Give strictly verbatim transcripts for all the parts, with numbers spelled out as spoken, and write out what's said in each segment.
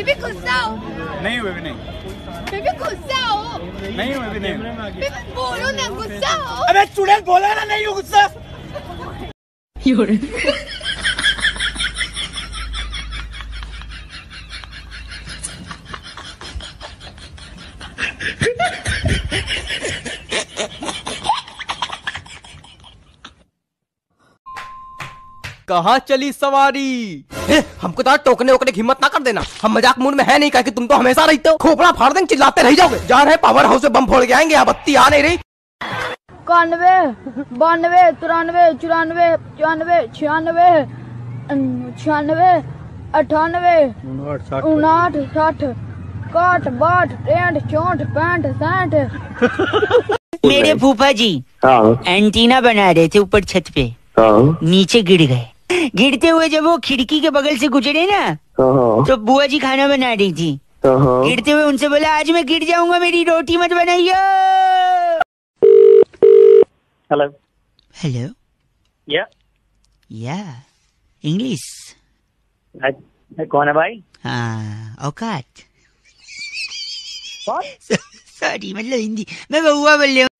Baby गुस्सा हो। नहीं हुए भी नहीं। बेबी गुस्सा हो। नहीं हुए भी नहीं। बेबी बोलो ना गुस्सा हो। अबे चुड़ैल बोला ना नहीं हो गुस्सा। कहाँ चली सवारी? ए, हमको तो टोकने वोकने की हिम्मत ना कर देना। हम मजाक मूड में है नहीं, कि तुम तो हमेशा रहते हो। खोपड़ा फाड़ देंगे, चिल्लाते रह जाओगे। जा रहे पावर हाउस से बम फोड़ के आएंगे, यहाँ बत्ती आ नहीं रही। इक्यानवे, बानवे, तिरानवे, चौरानवे, पचानवे, छियानवे, छियानवे, अठानवे, उनाठ, साठ, काट, बाट, टेंट, चौंठ, पैंठ, साठ। मेरे फूफा जी एंटीना बना रहे थे ऊपर छत पे, नीचे गिर गए। गिरते हुए जब वो खिड़की के बगल से गुजरे ना, तो बुआ जी खाना बना रही थी। गिरते हुए उनसे बोला, आज मैं गिर जाऊंगा, मेरी रोटी मत बनाइए। हेलो हेलो या या इंग्लिश। कौन है भाई? हाँ औकात। कौन? सॉरी मतलब हिंदी, मैं बउआ बोल रही हूँ।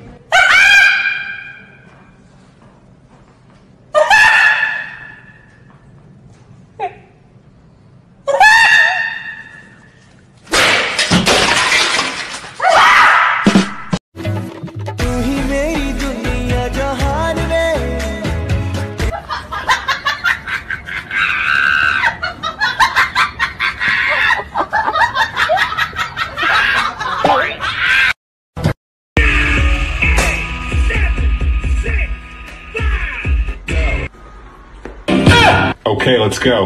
Okay, let's go.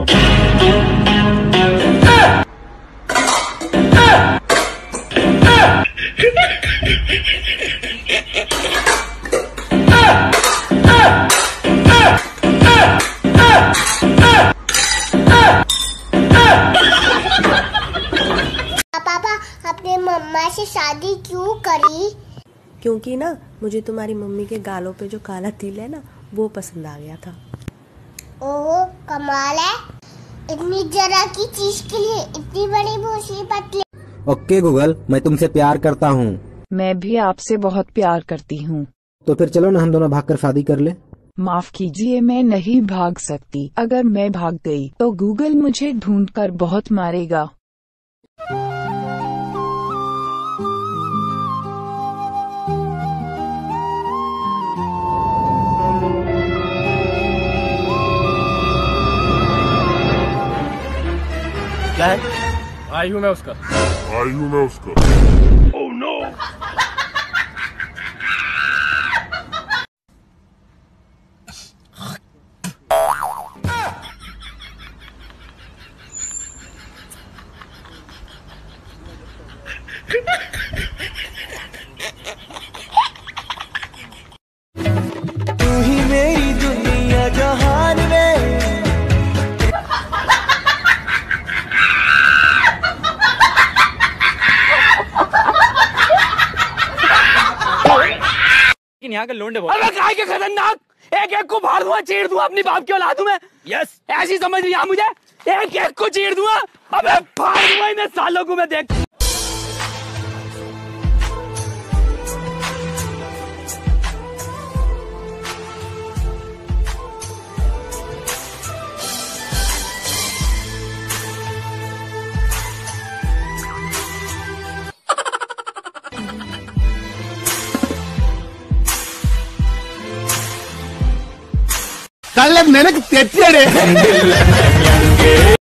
पापा, अपने मम्मा से शादी क्यों करी? क्योंकि ना मुझे तुम्हारी मम्मी के गालों पे जो काला तिल है ना, वो पसंद आ गया था। ओह कमाल है, इतनी जरा की चीज के लिए इतनी बड़ी भूसी पतली। ओके गूगल, मैं तुमसे प्यार करता हूँ। मैं भी आपसे बहुत प्यार करती हूँ। तो फिर चलो ना हम दोनों भागकर शादी कर ले। माफ कीजिए, मैं नहीं भाग सकती। अगर मैं भाग गई तो गूगल मुझे ढूंढकर बहुत मारेगा। क्या है? आई हूँ मैं उसका। आई हूँ मैं उसका। Oh no! तू ही मेरी दुनिया जहान में। यहाँ के लोंडे बहुत। अबे काय के खतरनाक, एक एक को फाड़ दूंगा, चीर दूंगा, अपनी बाप की औलाद हूं मैं। यस, ऐसी समझ लिया मुझे, एक एक को चीर दूंगा, अबे फाड़ दूंगा इन्हें सालों को मैं। देख कल मेरे तेरे